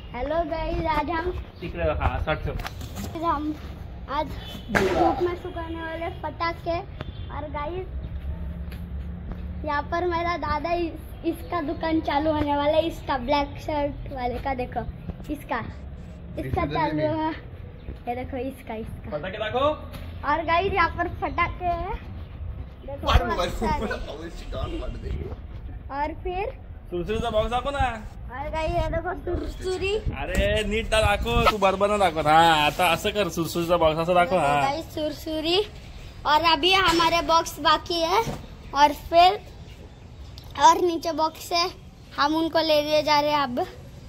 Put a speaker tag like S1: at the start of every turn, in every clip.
S1: Hello guys, आज हम आज धूप में सुखाने वाले पटाखे। और गाइस यहाँ पर मेरा दादा इसका दुकान चालू होने वाला है, इसका ब्लैक शर्ट वाले का। देखो इसका चालू है, ये देखो इसका
S2: पटाखे देखो।
S1: और गाइस यहाँ पर पटाखे है, देखो। और फिर
S2: सुरसुरीचा बॉक्स दाखव ना।
S1: और गाइस ये देखो सुरसुरी।
S2: अरे नीट दाखव, तू बरोबर दाखव। हा आता असं कर, सुरसुरीचा बॉक्स असं दाखव। हा
S1: गाइस सुरसुरी। और अभी हमारे बॉक्स बाकी है, और फिर और नीचे बॉक्स है, हम उनको ले लिए जा रहे हैं अब।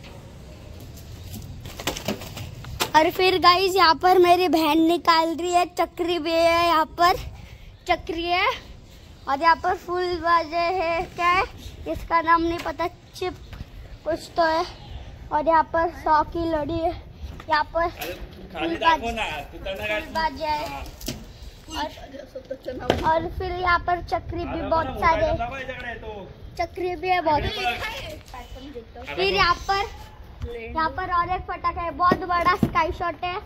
S1: और फिर गाइस यहाँ पर मेरी बहन निकाल रही है, चक्री भी है यहाँ पर, चक्री है। और यहाँ पर फूल बाजे है, क्या है इसका नाम नहीं पता, चिप कुछ तो है। और यहाँ पर 100 की लड़ी है, यहाँ पर बाजे है। और फिर यहाँ पर चक्री भी बहुत सारे, चक्री भी है बहुत। फिर यहाँ पर और एक पटाखा है, बहुत बड़ा स्काई शॉट है।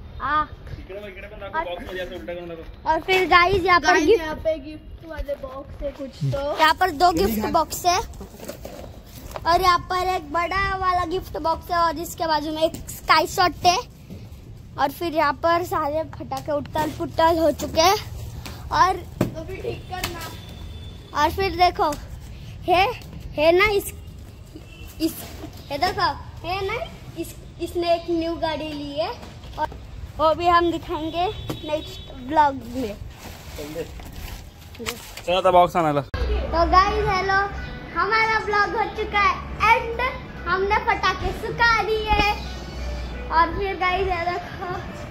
S1: और फिर गाइस यहाँ पर गिफ्ट वाले बॉक्स है कुछ तो, यहाँ पर 2 गिफ्ट बॉक्स है। और यहाँ पर एक बड़ा वाला गिफ्ट बॉक्स है, और इसके बाजू में एक स्काई शॉट है। और फिर यहाँ पर सारे पटाखे उठल पुटल हो चुके हैं। और अभी ठीक करना। और फिर देखो है ना इस ये देखो है ना इसने एक न्यू गाड़ी ली है, और वो भी हम दिखाएंगे नेक्स्ट ब्लॉग में।
S2: चलो बॉक्स आना।
S1: तो गाइस हेलो, हमारा ब्लॉग हो चुका है एंड। हमने पटाखे सुखा दिए। और फिर गाइस देखो